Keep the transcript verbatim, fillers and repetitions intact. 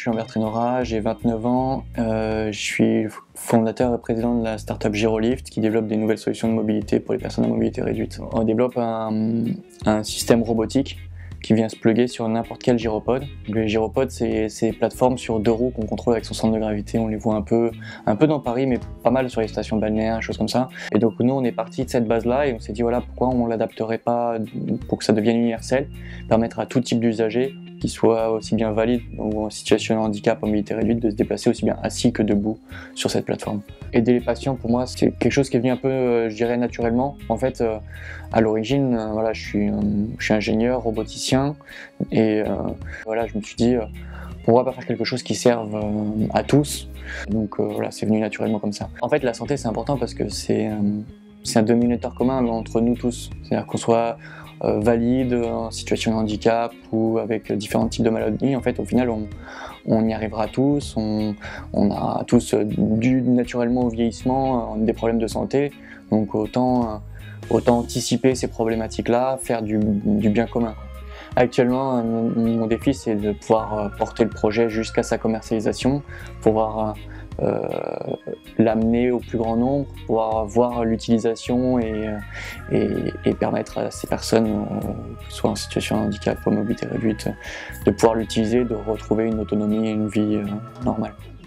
suis Envers Trénora, j'ai vingt-neuf ans, euh, je suis fondateur et président de la startup Gyrolift qui développe des nouvelles solutions de mobilité pour les personnes à mobilité réduite. On développe un, un système robotique qui vient se plugger sur n'importe quel gyropode. Les gyropodes, c'est ces plateformes sur deux roues qu'on contrôle avec son centre de gravité. On les voit un peu, un peu dans Paris, mais pas mal sur les stations balnéaires, choses comme ça. Et donc nous, on est parti de cette base-là et on s'est dit voilà, pourquoi on l'adapterait pas pour que ça devienne universel, permettre à tout type d'usagers, qui soit aussi bien valide ou en situation de handicap, en mobilité réduite, de se déplacer aussi bien assis que debout sur cette plateforme. Aider les patients, pour moi, c'est quelque chose qui est venu un peu, euh, je dirais, naturellement. En fait, euh, à l'origine, euh, voilà, je suis, euh, je suis ingénieur, roboticien, et euh, voilà, je me suis dit, euh, pourquoi pas faire quelque chose qui serve euh, à tous. Donc euh, voilà, c'est venu naturellement comme ça. En fait, la santé, c'est important parce que c'est euh, c'est un dénominateur commun entre nous tous. C'est-à-dire qu'on soit Euh, valide, en situation de handicap ou avec différents types de maladies, en fait au final on, on y arrivera tous, on, on a tous euh, dû naturellement au vieillissement euh, des problèmes de santé, donc autant, euh, autant anticiper ces problématiques-là, faire du, du bien commun. Actuellement, mon, mon défi c'est de pouvoir porter le projet jusqu'à sa commercialisation, pouvoir euh, l'amener au plus grand nombre, pouvoir voir l'utilisation et, et, et permettre à ces personnes, euh, soit en situation de handicap ou mobilité réduite, de pouvoir l'utiliser, de retrouver une autonomie et une vie euh, normale.